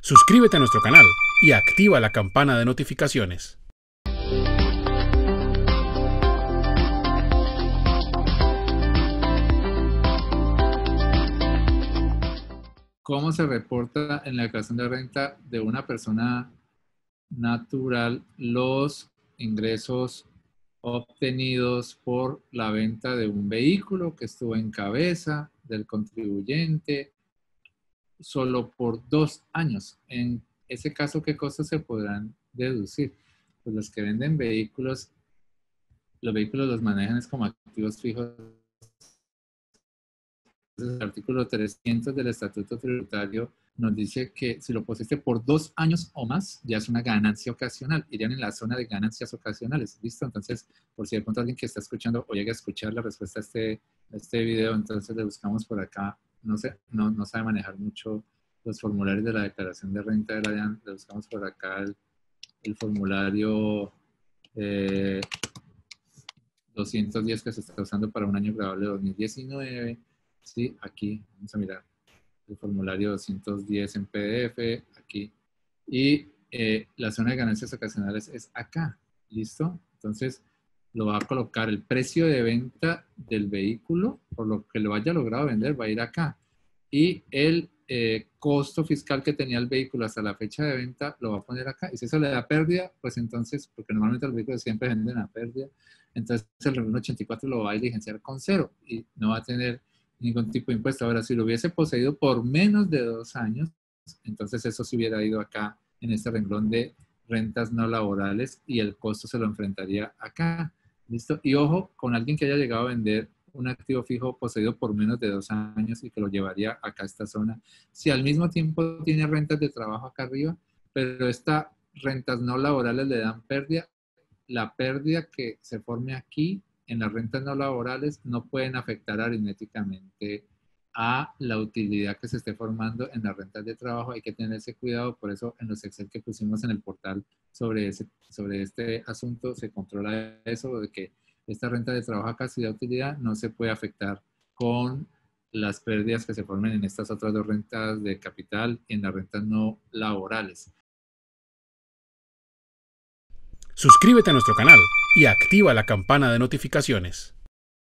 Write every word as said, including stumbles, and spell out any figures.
Suscríbete a nuestro canal y activa la campana de notificaciones. ¿Cómo se reporta en la declaración de renta de una persona natural los ingresos obtenidos por la venta de un vehículo que estuvo en cabeza del contribuyente solo por dos años? En ese caso, ¿qué cosas se podrán deducir? Pues los que venden vehículos, los vehículos los manejan es como activos fijos. El artículo trescientos del Estatuto Tributario nos dice que si lo pusiste por dos años o más, ya es una ganancia ocasional. Irían en la zona de ganancias ocasionales. ¿Listo? Entonces, por si de pronto alguien que está escuchando o llega a escuchar la respuesta a este, a este video, entonces le buscamos por acá. No sé, no, no sabe manejar mucho los formularios de la declaración de renta de la DIAN. Le buscamos por acá el, el formulario eh, doscientos diez que se está usando para un año grabable de dos mil diecinueve. Sí, aquí, vamos a mirar el formulario doscientos diez en P D F, aquí. Y eh, la zona de ganancias ocasionales es acá, ¿listo? Entonces, lo va a colocar el precio de venta del vehículo, por lo que lo haya logrado vender, va a ir acá. Y el eh, costo fiscal que tenía el vehículo hasta la fecha de venta, lo va a poner acá. Y si eso le da pérdida, pues entonces, porque normalmente los vehículos siempre venden a pérdida, entonces el renglón ochenta y cuatro lo va a diligenciar con cero y no va a tener ningún tipo de impuesto. Ahora, si lo hubiese poseído por menos de dos años, entonces eso se hubiera ido acá en este renglón de rentas no laborales y el costo se lo enfrentaría acá. ¿Listo? Y ojo, con alguien que haya llegado a vender un activo fijo poseído por menos de dos años y que lo llevaría acá a esta zona. Si al mismo tiempo tiene rentas de trabajo acá arriba, pero estas rentas no laborales le dan pérdida, la pérdida que se forme aquí en las rentas no laborales no pueden afectar aritméticamente a la utilidad que se esté formando en las rentas de trabajo. Hay que tener ese cuidado, por eso en los Excel que pusimos en el portal sobre, ese, sobre este asunto se controla eso, de que esta renta de trabajo a casi de utilidad no se puede afectar con las pérdidas que se formen en estas otras dos rentas de capital y en las rentas no laborales. Suscríbete a nuestro canal y activa la campana de notificaciones.